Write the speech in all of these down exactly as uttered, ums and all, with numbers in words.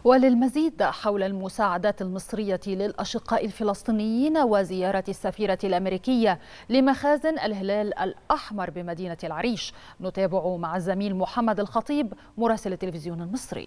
وللمزيد حول المساعدات المصرية للأشقاء الفلسطينيين وزيارة السفيرة الأمريكية لمخازن الهلال الأحمر بمدينة العريش، نتابع مع الزميل محمد الخطيب مراسل التلفزيون المصري.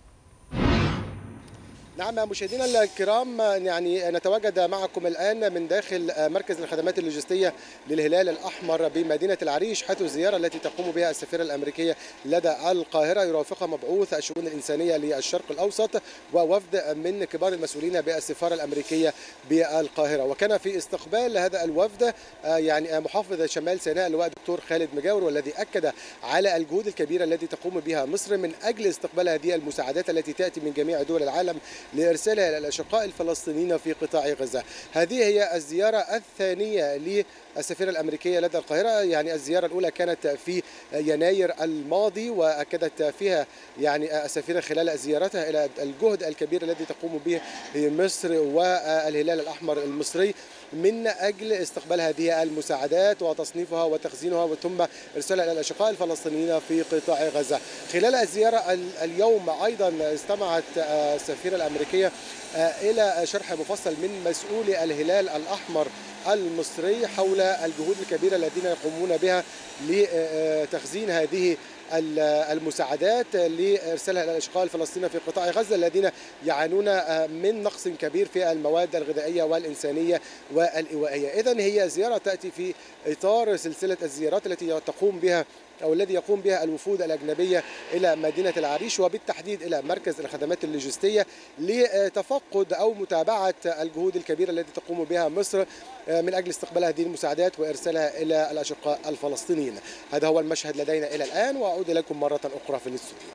نعم مشاهدينا الكرام، يعني نتواجد معكم الآن من داخل مركز الخدمات اللوجستية للهلال الأحمر بمدينة العريش، حيث الزيارة التي تقوم بها السفيرة الأمريكية لدى القاهرة يرافقها مبعوث الشؤون الإنسانية للشرق الأوسط ووفد من كبار المسؤولين بالسفارة الأمريكية بالقاهرة. وكان في استقبال هذا الوفد يعني محافظ شمال سيناء اللواء الدكتور خالد مجاور، والذي أكد على الجهود الكبيرة التي تقوم بها مصر من أجل استقبال هذه المساعدات التي تأتي من جميع دول العالم لإرسالها إلى الأشقاء الفلسطينيين في قطاع غزة. هذه هي الزيارة الثانية للسفيرة الأمريكية لدى القاهرة، يعني الزيارة الأولى كانت في يناير الماضي، وأكدت فيها يعني السفيرة خلال زيارتها إلى الجهد الكبير الذي تقوم به مصر والهلال الأحمر المصري من أجل استقبال هذه المساعدات وتصنيفها وتخزينها وثم إرسالها إلى الأشقاء الفلسطينيين في قطاع غزة. خلال الزيارة اليوم أيضا استمعت السفيرة الأمريكية إلى شرح مفصل من مسؤولي الهلال الأحمر المصري حول الجهود الكبيرة الذين يقومون بها لتخزين هذه المساعدات لإرسالها إلى الأشقاء الفلسطينيين في قطاع غزة الذين يعانون من نقص كبير في المواد الغذائية والإنسانية والإيوائية. إذن هي زيارة تأتي في إطار سلسلة الزيارات التي تقوم بها أو الذي يقوم بها الوفود الأجنبية إلى مدينة العريش، وبالتحديد إلى مركز الخدمات اللوجستية لتفقد أو متابعة الجهود الكبيرة التي تقوم بها مصر من أجل استقبال هذه المساعدات وإرسالها إلى الأشقاء الفلسطينيين. هذا هو المشهد لدينا إلى الآن، وأعود إليكم مرة أخرى في الاستوديو.